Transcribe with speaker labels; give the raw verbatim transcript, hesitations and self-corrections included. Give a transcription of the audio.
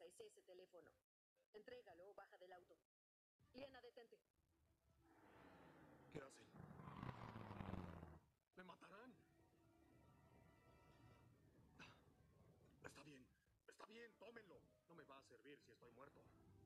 Speaker 1: es ese teléfono. Entrégalo o baja del auto. Liana, detente.
Speaker 2: ¿Qué hacen? ¡Me matarán! Está bien, está bien, tómenlo. No me va a servir si estoy muerto.